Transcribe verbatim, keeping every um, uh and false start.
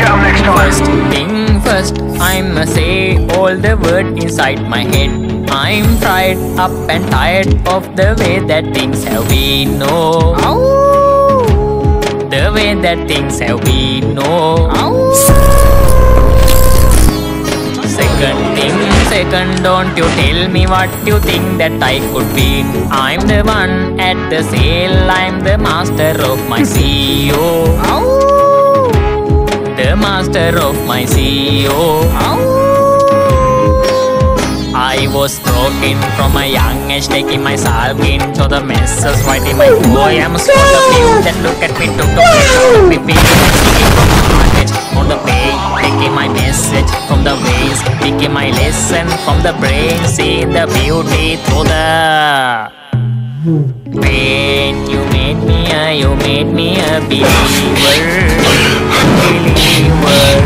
down next time. First thing first, I'ma say all the words inside my head. I'm fried up and tired of the way that things have been. No, the way that things have been. No. Second thing, second, don't you tell me what you think that I could be. I'm the one at the sale, I'm the master of my C E O. The master of my C E O. I was broken from a young age, taking my salve into the messes, writing my poems for the few that look at me, took the pleasure of me feeling like singing from my heart edge. On the page, taking my message from the ways, taking my lesson from the brain, seeing the beauty through the pain. You made me a, you made me a believer, believer.